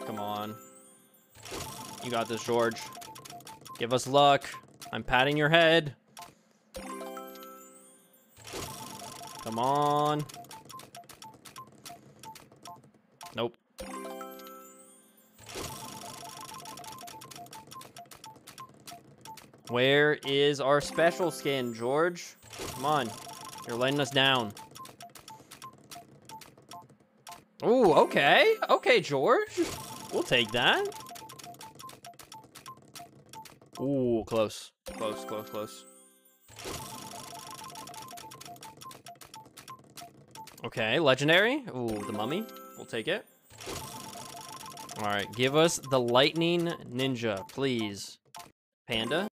Come on. You got this, George. Give us luck. I'm patting your head. Come on. Nope. Where is our special skin, George? Come on. You're letting us down. Ooh, okay. Okay, George. We'll take that. Ooh, close. Close, close, close. Okay, legendary. Ooh, the mummy. We'll take it. All right, give us the lightning ninja, please. Panda.